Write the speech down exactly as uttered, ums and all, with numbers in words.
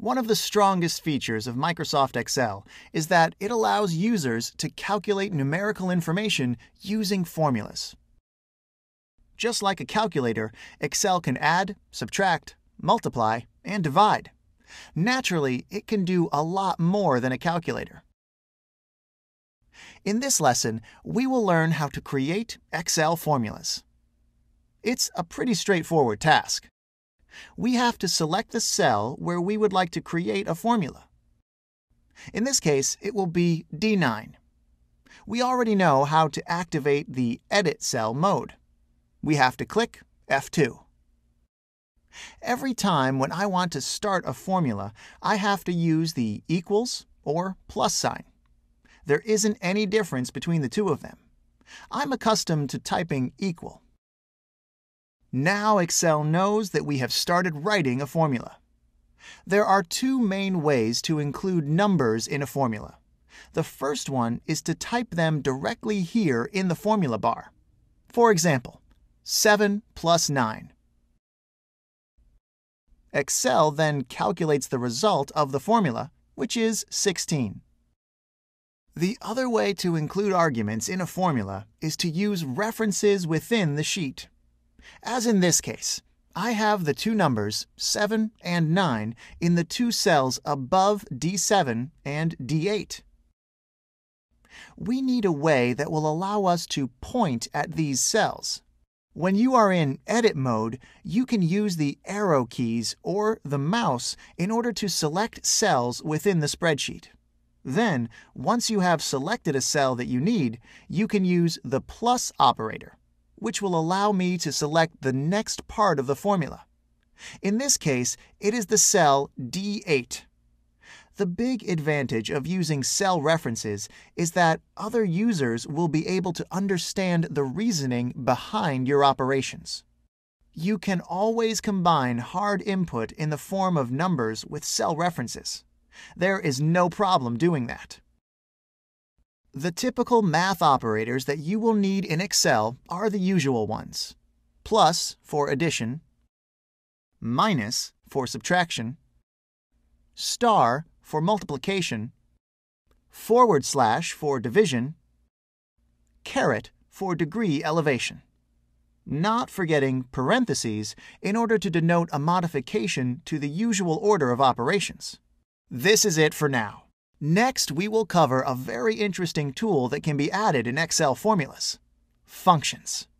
One of the strongest features of Microsoft Excel is that it allows users to calculate numerical information using formulas. Just like a calculator, Excel can add, subtract, multiply, and divide. Naturally, it can do a lot more than a calculator. In this lesson, we will learn how to create Excel formulas. It's a pretty straightforward task. We have to select the cell where we would like to create a formula. In this case, it will be D nine. We already know how to activate the Edit Cell mode. We have to click F two. Every time when I want to start a formula, I have to use the equals or plus sign. There isn't any difference between the two of them. I'm accustomed to typing equal. Now Excel knows that we have started writing a formula. There are two main ways to include numbers in a formula. The first one is to type them directly here in the formula bar. For example, seven plus nine. Excel then calculates the result of the formula, which is sixteen. The other way to include arguments in a formula is to use references within the sheet. As in this case, I have the two numbers, seven and nine, in the two cells above D seven and D eight. We need a way that will allow us to point at these cells. When you are in Edit mode, you can use the arrow keys or the mouse in order to select cells within the spreadsheet. Then, once you have selected a cell that you need, you can use the plus operator, which will allow me to select the next part of the formula. In this case, it is the cell D eight. The big advantage of using cell references is that other users will be able to understand the reasoning behind your operations. You can always combine hard input in the form of numbers with cell references. There is no problem doing that. The typical math operators that you will need in Excel are the usual ones: plus for addition, minus for subtraction, star for multiplication, forward slash for division, caret for degree elevation. Not forgetting parentheses in order to denote a modification to the usual order of operations. This is it for now. Next, we will cover a very interesting tool that can be added in Excel formulas: functions.